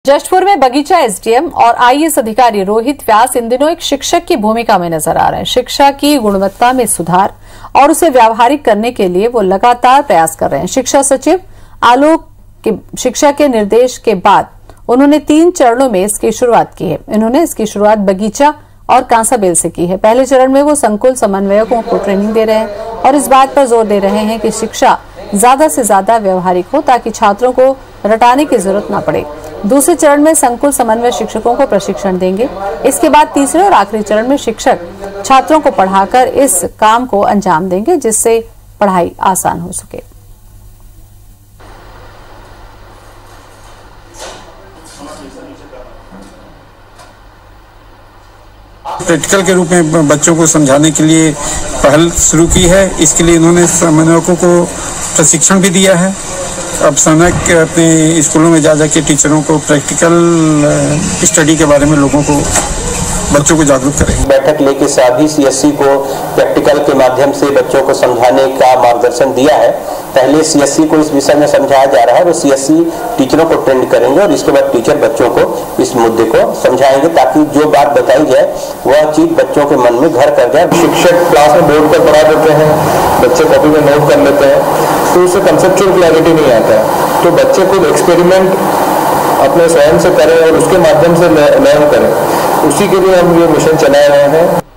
जशपुर में बगीचा एसडीएम और आईएएस अधिकारी रोहित व्यास इन दिनों एक शिक्षक की भूमिका में नजर आ रहे हैं। शिक्षा की गुणवत्ता में सुधार और उसे व्यावहारिक करने के लिए वो लगातार प्रयास कर रहे हैं। शिक्षा सचिव आलोक शिक्षा के निर्देश के बाद उन्होंने 3 चरणों में इसकी शुरुआत की है। इन्होंने इसकी शुरुआत बगीचा और कांसाबेल से की है। पहले चरण में वो संकुल समन्वयकों को ट्रेनिंग दे रहे हैं और इस बात पर जोर दे रहे हैं कि शिक्षा ज्यादा से ज्यादा व्यावहारिक हो ताकि छात्रों को रटाने की जरूरत न पड़े। दूसरे चरण में संकुल समन्वय शिक्षकों को प्रशिक्षण देंगे। इसके बाद तीसरे और आखिरी चरण में शिक्षक छात्रों को पढ़ाकर इस काम को अंजाम देंगे जिससे पढ़ाई आसान हो सके। प्रैक्टिकल के रूप में बच्चों को समझाने के लिए पहल शुरू की है। इसके लिए इन्होंने समन्वयकों को प्रशिक्षण भी दिया है। अब समन्वयक अपने स्कूलों में जा के टीचरों को प्रैक्टिकल स्टडी के बारे में लोगों को बच्चों को जागरूक करेंगे। बैठक लेके सभी सीएससी को प्रैक्टिकल के माध्यम से बच्चों को समझाने का मार्गदर्शन दिया है। पहले सीएससी को इस विषय में समझाया जा रहा है, वो सीएससी टीचरों को ट्रेन करेंगे और इसके बाद टीचर बच्चों को इस मुद्दे को समझाएंगे ताकि जो बात बताई जाए वह चीज बच्चों के मन में घर कर जाए। शिक्षक क्लास में बोर्ड पर पढ़ा देते हैं, बच्चे कॉपी में नोट कर लेते हैं, तो उससे कंसेप्चुअल क्लैरिटी नहीं आता है। तो बच्चे खुद एक्सपेरिमेंट अपने स्वयं से करें और उसके माध्यम से लर्न करें, उसी के लिए हम ये मिशन चला रहे हैं।